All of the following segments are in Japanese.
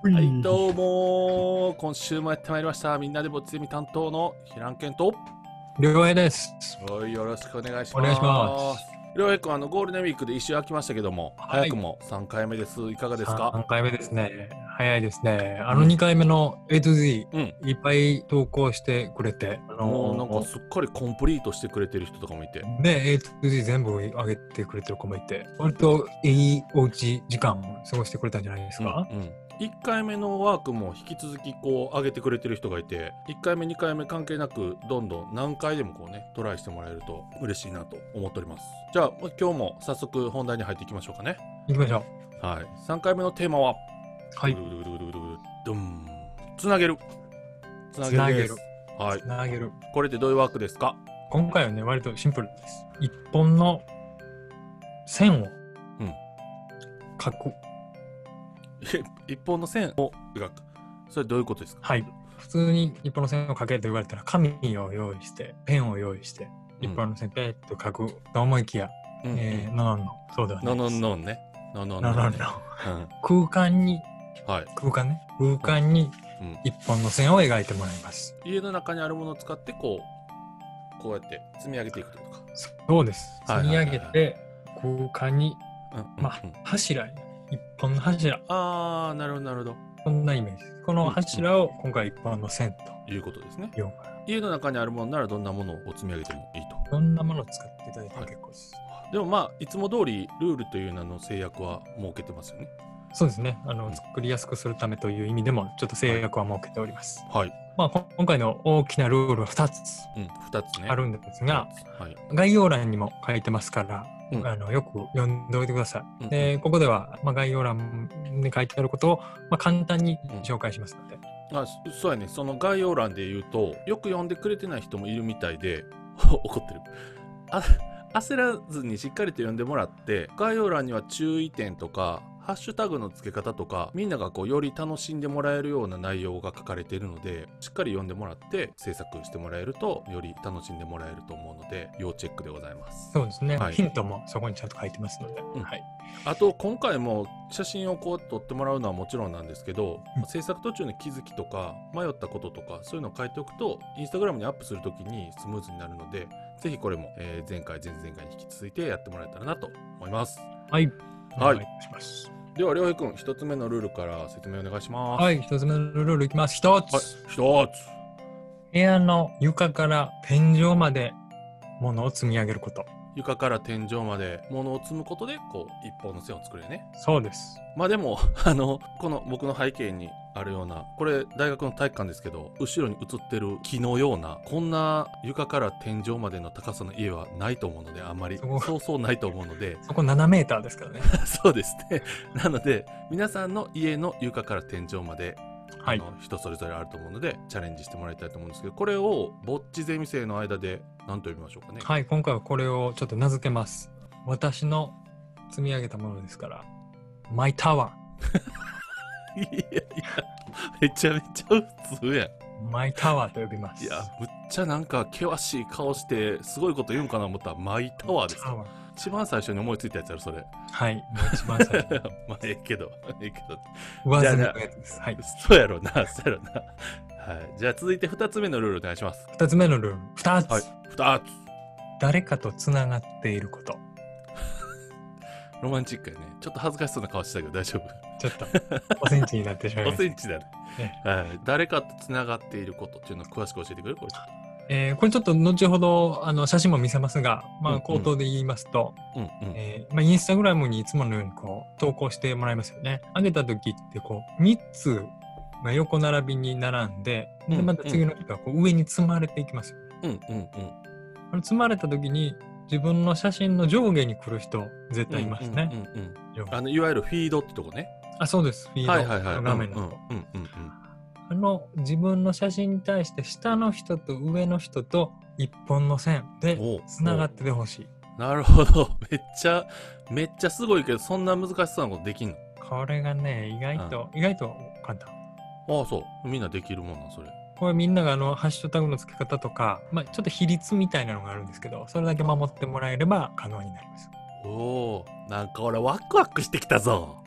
はい、どうも今週もやってまいりました。みんなでぼっちゼミ担当の平野健とりょうへいです。 はい、よろしくお願いしお願いしまます。 す。 りょうへいくん、ゴールデンウィークで一周空きましたけども、早はい。 くも3回目です。いかがですか 3回目ですね。早いですね。 うん 2回目の A to Z、 うん。 いっぱい投稿してくれて、 もうなんかすっかりコンプリートしてくれてる人とかもいて。 ね、A to Z 全部上げてくれてる子もいて、割といいおうち時間を過ごしてくれたんじゃないですか。 うん。1回目のワークも引き続きこう上げてくれてる人がいて、1回目2回目関係なくどんどん何回でもこうねトライしてもらえると嬉しいなと思っております。じゃあ今日も早速本題に入っていきましょうかね。 行きましょはい、3回目のテーマはう。はい。 ドンつなげるつなげるです。はい。 つなげる。 これってどういうワークですか？ 今回はね、割とシンプルです。一本の線を書く。 一本の線を描く。それどういうことですか？ はい。普通に一本の線を書けと言われたら、紙を用意して、ペンを用意して、一本の線ペッと書くと思いきや、そうではないです。 ノンね。ノン。 空間に、 はい。 空間に一本の線を描いてもらいます。 家の中にあるものを使ってこうやって積み上げていくとか。 そうです。積み上げて、空間に、柱、一本の柱。 ああ、なるほどなるほど。 こんなイメージです。この柱を今回一本の線ということですね。 言おうかな。 家の中にあるものならどんなものを積み上げてもいいと。 どんなものを使っていただいても結構です。 でもまあいつも通りルールという名の制約は設けてますよね。 そうですね。作りやすくするためという意味でもちょっと制約は設けております。 はい。 まあ今回の大きなルールは2つあるんですが、概要欄にも書いてますから、よく読んでおいてください。でここでは、概要欄に書いてあることを、簡単に紹介しますので。 そうやね。その概要欄で言うとよく読んでくれてない人もいるみたいで怒ってる。焦らずにしっかりと読んでもらって、概要欄には注意点とかハッシュタグの付け方とか、みんながこうより楽しんでもらえるような内容が書かれているので、しっかり読んでもらって制作してもらえるとより楽しんでもらえると思うので要チェックでございます。 そうですね、ヒントもそこにちゃんと書いてますので、 あと今回も写真をこう撮ってもらうのはもちろんなんですけど、制作途中の気づきとか迷ったこととかそういうのを書いておくとインスタグラムにアップするときにスムーズになるので、ぜひこれも、前回前々回に引き続いてやってもらえたらなと思います。 はい、 お願いします。では、りょうへいくん、一つ目のルールから説明お願いします。 はい、一つ目のルールいきます。一つ。部屋の床から天井まで物を積み上げること。 床から天井まで物を積むことで、こう、一本の線を作るよね。 そうです。 まあでも、この僕の背景にあるような、これ大学の体育館ですけど、後ろに映ってる木のような、こんな床から天井までの高さの家はないと思うので、あんまりそうないと思うので。 そこ7メーターですからね。 そうですね。なので、皆さんの家の床から天井まで、人それぞれあると思うのでチャレンジしてもらいたいと思うんですけど、これをぼっちゼミ生の間で何と呼びましょうかね。 はい、今回はこれをちょっと名付けます。私の積み上げたものですから、マイタワー。いやめちゃめちゃ普通やん。 マイタワーと呼びます。 いや、むっちゃなんか険しい顔してすごいこと言うんかな思ったらマイタワーですか。一番最初に思いついたやつやろそれ。 はい、一番最初。 まあええけど。 上積みのやつです。はい。 そうやろな。はい。じゃあ続いて2つ目のルールお願いします。 2つ目のルール。2つ。 はい。2つ。 誰かとつながっていること。 ロマンチックやね。ちょっと恥ずかしそうな顔してたけど大丈夫。 ちょっとおセンチになってしまいました。 おセンチだね。はい。誰かとつながっていることっていうのを詳しく教えてくれる？これ。 これちょっと後ほど写真も見せますが、口頭で言いますと、インスタグラムにいつものようにこう投稿してもらいますよね。上げた時ってこう3つが横並びに並んで、でまた次の人がこう上に積まれていきますよね。積まれた時に自分の写真の上下に来る人絶対いますね。 いわゆるフィードってとこね。 あ、そうです。フィードの画面のとこ。自分の写真に対して下の人と上の人と一本の線でつながっててほしい。 なるほど。めっちゃすごいけど、そんな難しそうなことできんの？ これがね、意外と簡単。 ああ、そう。みんなできるもんな、それ。 これみんながハッシュタグの付け方とか、ちょっと比率みたいなのがあるんですけど、それだけ守ってもらえれば可能になります。 おお、なんか俺ワクワクしてきたぞ。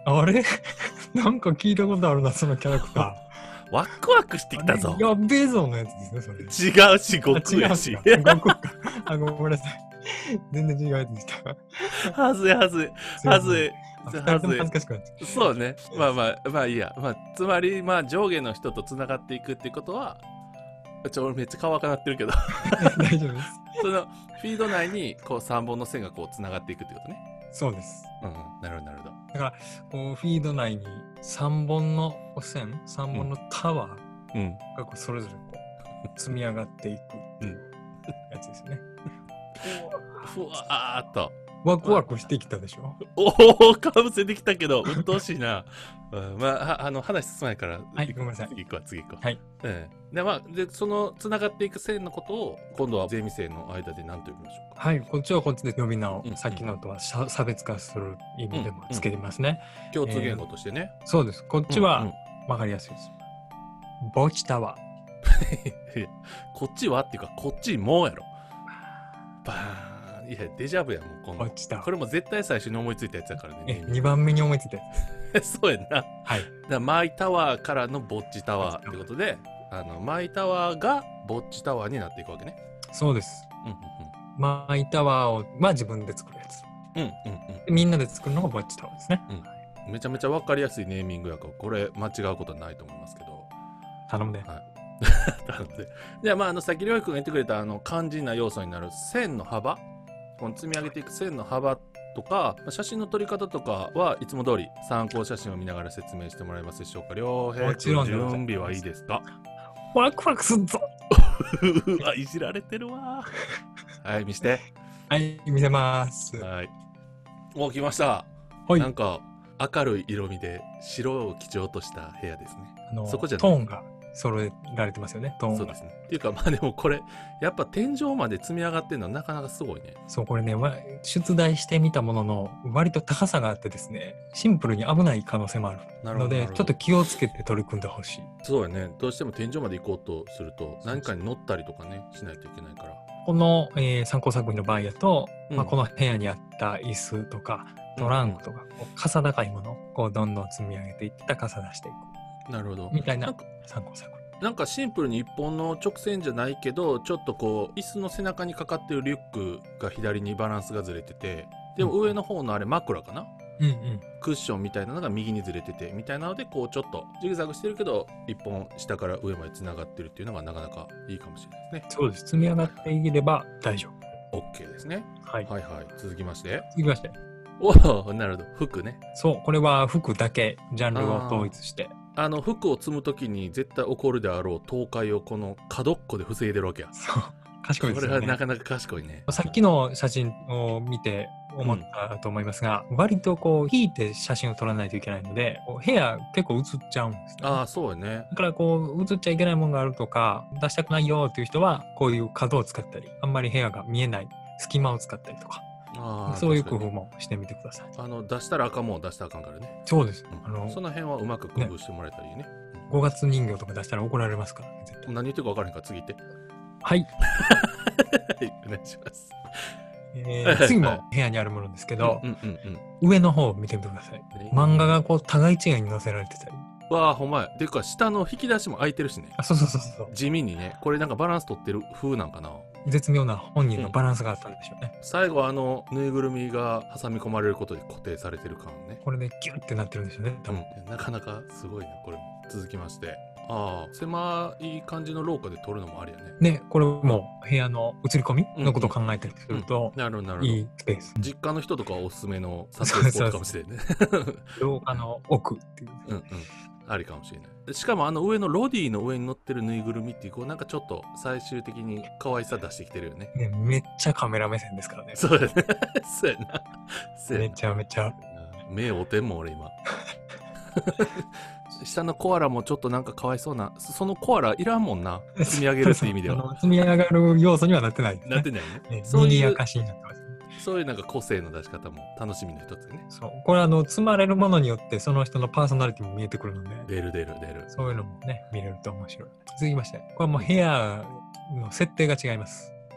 あれなんか聞いたことあるな、そのキャラクタワクワクしてきたぞ。 ー。やべえぞのやつですね、それ。 違うし、悟空やし。 悟空か。ごめんなさい。全然違うやつでした。 はずいはずい。はずい。 二人とも恥ずかしくなっちゃう。 そうね。まあいいや。つまり、上下の人と繋がっていくってことは、俺めっちゃ可愛くなってるけど。 大丈夫です。 その、フィード内に、こう3本の線がこう繋がっていくってことね。 そうです。 なるほど、なるほど。 だから、こう、フィード内に3本の線、3本のタワーがこうそれぞれこう、積み上がっていくやつですね。 ふわーっと。 ワクワクしてきたでしょ。 かぶせてきたけど、鬱陶しいな。話進まないから。 はい、ごめんなさい。 次行くわ。 はい。 で、そのつながっていく線のことを、今度はゼミ生の間で何と呼びましょうか。 はい、こっちはこっちで呼び名を、さっきのとは差別化する意味でもつけてますね。 共通言語としてね。 そうです。こっちはわかりやすいです。墓地タワー。こっちはっていうか、こっちもやろ。バーン。いや、デジャブやもん、 墓地タワー。 これも絶対最初に思いついたやつやからね。 2番目に思いついたやつ。そうやんな。 はい。 だからマイタワーからの墓地タワーってことで、マイタワーが墓地タワーになっていくわけね。 そうです。マイタワーは自分で作るやつ。みんなで作るのが墓地タワーですね。 めちゃめちゃ分かりやすいネーミングやから、これ間違うことはないと思いますけど。 頼むで。 はい。頼むで。じゃあ、さっきりょうくんが言ってくれた肝心な要素になる線の幅、この積み上げていく線の幅とか、写真の撮り方とかはいつも通り参考写真を見ながら説明してもらえますでしょうか。りょうへいくん、準備はいいですか？ ワクワクすんぞ。 いじられてるわ。はい、見して。 はい、見せます。 はい。来ました。 はい。 なんか明るい色味で白を基調とした部屋ですね。 そこじゃトーンが揃えられてますよね、トーンが。 そうですね。っていうか、でもこれ、やっぱ天井まで積み上がってるのはなかなかすごいね。 そう、これね、出題してみたものの、割と高さがあってですね、シンプルに危ない可能性もあるので、ちょっと気をつけて取り組んでほしい。 そうやね。どうしても天井まで行こうとすると、何かに乗ったりとかね、しないといけないから。 この、参考作品の場合だと、この部屋にあった椅子とか、トランクとか、かさ高いものをこうどんどん積み上げていって高さ出していく。 なるほど。 みたいな参考作品。 なんかシンプルに一本の直線じゃないけど、ちょっとこう椅子の背中にかかってるリュックが左にバランスがずれてて、でも上の方のあれ枕かな、クッションみたいなのが右にずれててみたいなので、こうちょっとジグザグしてるけど一本下から上までつながってるっていうのがなかなかいいかもしれないですね。 そうです。積み上がっていれば大丈夫。OK ですね。はいはい。続きまして。おお、なるほど。服ね。 そう、これは服だけジャンルを統一して。 服を積むときに絶対起こるであろう倒壊をこの角っこで防いでるわけや。 そう。賢いですよね。 これはなかなか賢いね。 さっきの写真を見て思ったと思いますが、割とこう引いて写真を撮らないといけないので、部屋結構映っちゃうんですね。 ああ、そうやね。 だからこう映っちゃいけないものがあるとか、出したくないよっていう人は、こういう角を使ったり、あんまり部屋が見えない隙間を使ったりとか。そういう工夫もしてみてください。 出したらあかんもん出したらあかんからね。 そうです。 その辺はうまく工夫してもらえたらいいね。 5月人形とか出したら怒られますからね。 何言ってるか分からへんから次行って。 はい。 はい、お願いします。 次も部屋にあるものですけど、上の方を見てみてください。漫画がこう互い違いに載せられてたり。 わあ、ほんまや。ていうか下の引き出しも開いてるしね。 そう。 地味にね。これなんかバランス取ってる風なんかな。 絶妙な本人のバランスがあったんでしょうね。 最後ぬいぐるみが挟み込まれることで固定されてる感ね。 これでギュッてなってるんでしょうね。多分。 なかなかすごいな、これも。続きまして。狭い感じの廊下で撮るのもありやね。 ね、これも部屋の映り込みのことを考えたりすると、いいスペース。 実家の人とかおすすめの撮影スポットかもしれんね。 廊下の奥っていう。 ありかもしれない。しかも上のロディの上に乗ってるぬいぐるみっていう、なんかちょっと最終的に可愛さ出してきてるよね。 めっちゃカメラ目線ですからね。 そうやね。そうやな。 めちゃめちゃ。 目おてんもん俺今。下のコアラもちょっとなんかかわいそうな。そのコアラいらんもんな。積み上げるって意味では。 積み上がる要素にはなってないですね。 なってないね。 そういうやかしになってますね。 そういうなんか個性の出し方も楽しみの一つでね。 そう。これ積まれるものによってその人のパーソナリティも見えてくるので。 出る。 そういうのもね、見れると面白い。続きまして、これはもう部屋の設定が違います。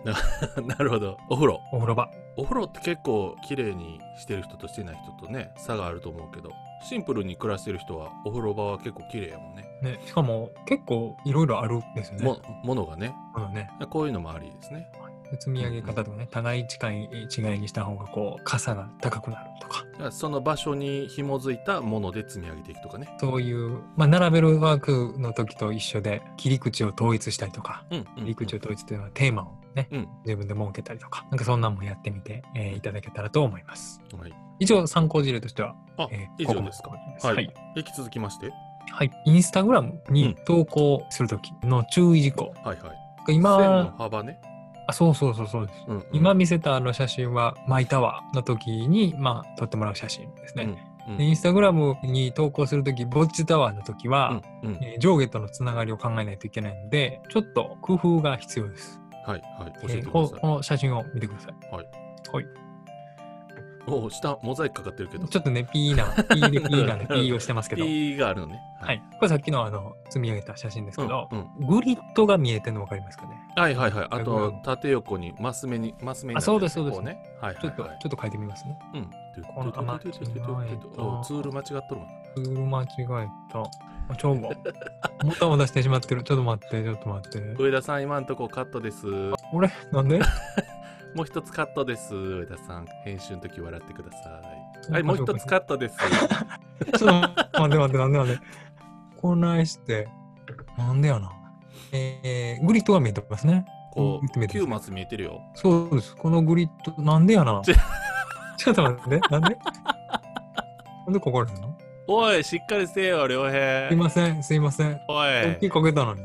なるほど。お風呂。 お風呂場。 お風呂って結構綺麗にしてる人としてない人とね、差があると思うけど、シンプルに暮らしてる人はお風呂場は結構綺麗やもんね。 ね、しかも結構いろいろあるんですよね。 ものがね。 ね。 こういうのもありですね。 積み上げ方とかね、互い近い違いにした方がこう傘が高くなるとか。 その場所に紐づいたもので積み上げていくとかね。 そういう、並べるワークの時と一緒で切り口を統一したりとか、切り口を統一というのはテーマをね、自分で設けたりとか、なんかそんなんもやってみて、いただけたらと思います。 はい、 以上、参考事例としては、 以上ですか。はい。引き続きまして。 はい。インスタグラムに投稿するときの注意事項。 はいはい。 今、 線の幅ね。 そうです。今見せた写真はマイタワーの時に、撮ってもらう写真ですね。インスタグラムに投稿するとき、ボッチタワーの時は、上下とのつながりを考えないといけないので、ちょっと工夫が必要です。 はいはい。教えてください。 この写真を見てください。 はい。 はい。 下モザイクかかってるけど。 ちょっとね、ピーなんで、ピーをしてますけど。 ピーがあるのね。 はい。これさっきの積み上げた写真ですけど、グリッドが見えてるの分かりますかね。 はいはいはい。あと、縦横にマス目になってる。 そうです。 ね。 はいはい。ちょっと書いてみますね。このツール間違っとるもん。 ツール間違えた。ちょうど。もたもたしてしまってる。ちょっと待って。 上田さん、今んとこカットです。 俺なんでもう一つカットです。上田さん、編集の時笑ってください。はい、もう一つカットです。 ちょっと待って。なんでこないして、なんでやな。グリッドが見えてますね。 こう、9マス見えてるよ。 そうです。このグリッド、なんでやな。ちょっと待って、なんでここあるの？ おい、しっかりせえよ、良平。 すいません。 おい。 大きいかけたのに。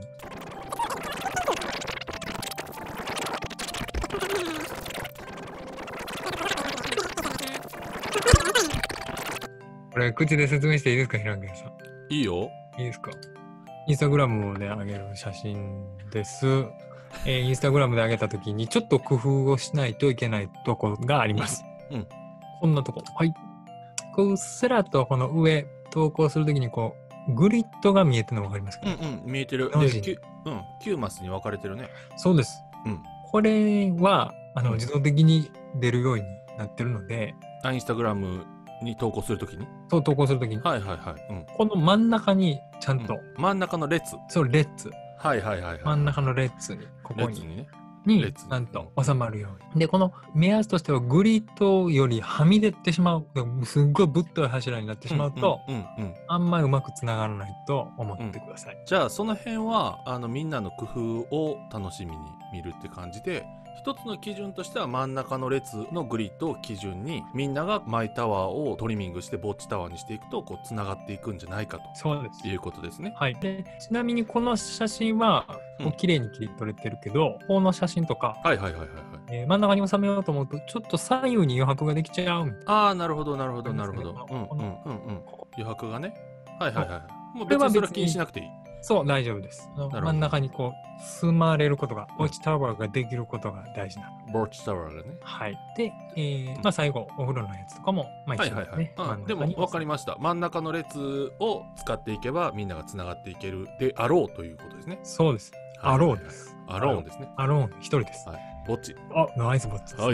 これ、口で説明していいですか、平野さん。 いいよ。 いいですか。インスタグラムで上げる写真です。インスタグラムで上げたときに、ちょっと工夫をしないといけないところがあります。こんなとこ。はい。うっすらとこの上、投稿するときにグリッドが見えてるの分かりますか？ 見えてる。9マスに分かれてるね。 そうです。これは、自動的に出るようになってるので。 インスタグラムに投稿するときに？ そう、投稿するときに。 はい。 この真ん中にちゃんと。 真ん中の列。 そう、列。 はい。 真ん中の列に、ここに。 列にね。 ちゃんと収まるように。で、この目安としてはグリッドよりはみ出てしまう、すっごいぶっとい柱になってしまうと、あんまりうまくつながらないと思ってください。 じゃあその辺はみんなの工夫を楽しみに見るって感じで、一つの基準としては真ん中の列のグリッドを基準にみんながマイタワーをトリミングしてボッチタワーにしていくとつながっていくんじゃないかと。 そうです。 いうことですね。 はい。で、ちなみにこの写真は綺麗に切り取れてるけど、この写真とか、真ん中に収めようと思うとちょっと左右に余白ができちゃうみたいな。 ああ、なるほど。余白がね。はい。もう別にそれは気にしなくていい。 そう、大丈夫です。真ん中に住まれることが、ボッチタワーができることが大事なの。 ボッチタワーがね。 はい。で、最後、お風呂のやつとかも、一緒ですね。 でも分かりました。真ん中の列を使っていけば、みんながつながっていけるであろうということですね。 そうです。アローです。 アローンですね。 アローン、一人です。 ボッチ。 ナイスボッチです。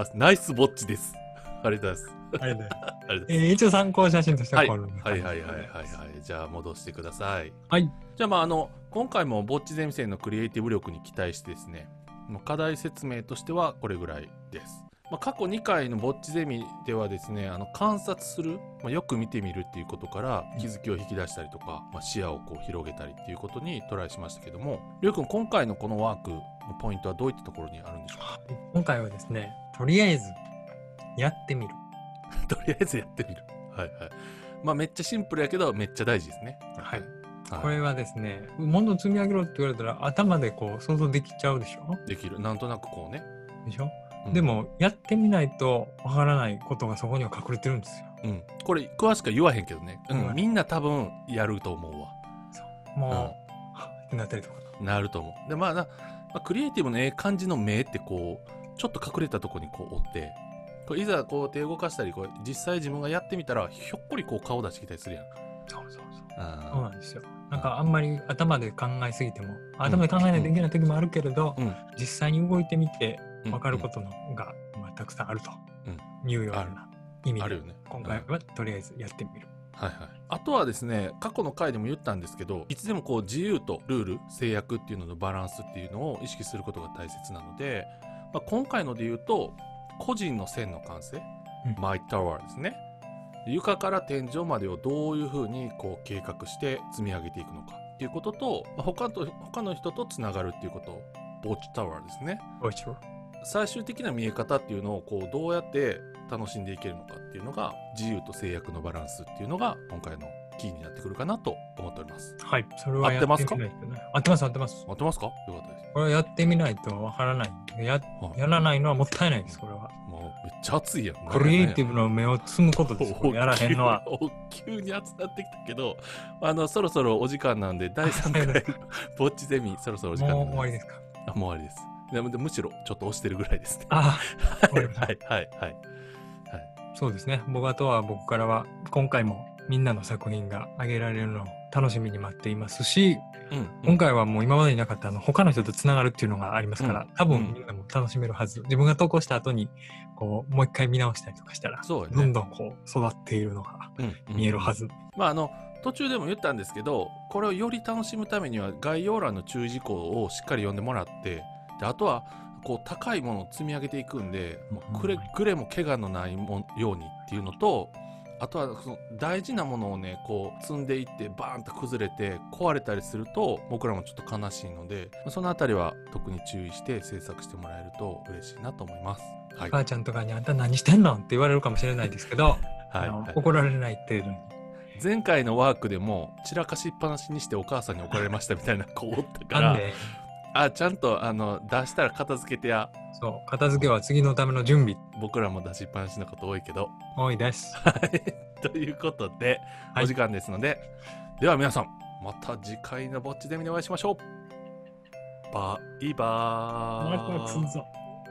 ナイスボッチです。ありがとうございます。 一応参考写真としてはこれ。 はい。じゃあ戻してください。 はい。 じゃあ今回もぼっちゼミ生のクリエイティブ力に期待してですね、課題説明としてはこれぐらいです。過去2回のぼっちゼミではですね、観察する、よく見てみるっていうことから気づきを引き出したりとか、視野を広げたりっていうことにトライしましたけども、りょうくん今回のこのワークのポイントはどういったところにあるんでしょうか？ 今回はですね、とりあえずやってみる。 とりあえずやってみる。はい。めっちゃシンプルやけどめっちゃ大事ですね。 はい。これはですね、物を積み上げろって言われたら頭で想像できちゃうでしょ？ できる。なんとなくね。 でしょ？でもやってみないとわからないことがそこには隠れてるんですよ。 これ詳しくは言わへんけどね。みんな多分やると思うわ。 そう。もう、ってなったりとかなると思う。で、クリエイティブの感じの目ってちょっと隠れたとこに折って、いざ手動かしたり実際自分がやってみたらひょっこり顔出してきたりするやん。 そう。 そうなんですよ。なんかあんまり頭で考えすぎても、頭で考えないといけない時もあるけれど、実際に動いてみて分かることのが、たくさんあるというような意味で、今回はとりあえずやってみる。 はいはい、あとはですね、過去の回でも言ったんですけど、いつでもこう自由とルール、制約っていうののバランスっていうのを意識することが大切なので、今回ので言うと個人の線の完成、マイタワーですね。床から天井までをどういうふうにこう計画して積み上げていくのかっていうことと、他の人とつながるっていうこと、ウォッチタワーですね。最終的な見え方っていうのをこうどうやって楽しんでいけるのかっていうのが、自由と制約のバランスっていうのが今回のキーになってくるかなと思っております。 はい、それはやってみないとね。合ってますか？よかったです。これはやってみないとわからない。やらないのはもったいないです。これはもうめっちゃ熱いやん。 クリエイティブの目を摘むことです。やらへんのは急に熱なってきたけど、そろそろお時間なんで、第3回ぼっちゼミそろそろお時間なんで。 もう終わりですか？ もう終わりです。でむしろちょっと押してるぐらいですね。はい。 そうですね。僕からは今回もみんなの作品が上げられるのを楽しみに待っていますし、今回はもう今までになかった他の人とつながるっていうのがありますから、多分みんなも楽しめるはず。自分が投稿した後にこうもう一回見直したりとかしたら、どんどんこう育っているのが見えるはず。 途中でも言ったんですけど、これをより楽しむためには概要欄の注意事項をしっかり読んでもらって、であとはこう高いものを積み上げていくんで、くれも怪我のないようにっていうのと、あとはその大事なものをねこう積んでいってバーンと崩れて壊れたりすると僕らもちょっと悲しいので、そのあたりは特に注意して制作してもらえると嬉しいなと思います。 はい、母ちゃんとかにあんた何してんのって言われるかもしれないですけど怒られない程度に。 前回のワークでも散らかしっぱなしにしてお母さんに怒られましたみたいな子おったからちゃんと出したら片付けてや。 そう、片付けは次のための準備。 僕らも出しっぱなしのこと多いけど。 多いです。 ということで、お時間ですので、では皆さん、また次回のぼっちゼミでお会いしましょう。バイバーイ。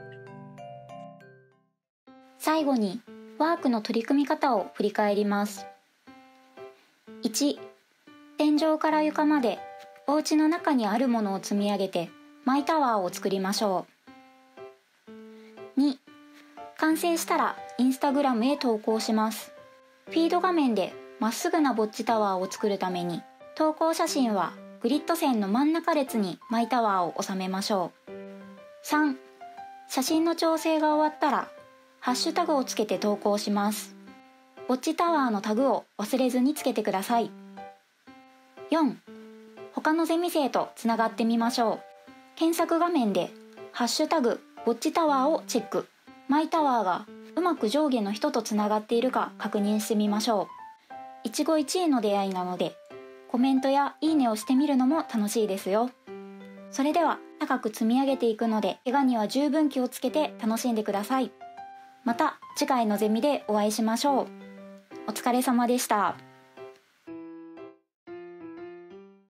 最後に、ワークの取り組み方を振り返ります。1、天井から床までお家の中にあるものを積み上げてマイタワーを作りましょう。2、完成したらインスタグラムへ投稿します。フィード画面でまっすぐなぼっちタワーを作るために、投稿写真はグリッド線の真ん中列にマイタワーを収めましょう。3、写真の調整が終わったらハッシュタグをつけて投稿します。ぼっちタワーのタグを忘れずにつけてください。4、他のゼミ生とつながってみましょう。検索画面でハッシュタグぼっちタワーをチェック。マイタワーがうまく上下の人とつながっているか確認してみましょう。一期一会の出会いなので、コメントやいいねをしてみるのも楽しいですよ。それでは高く積み上げていくので、怪我には十分気をつけて楽しんでください。また次回のゼミでお会いしましょう。お疲れ様でした。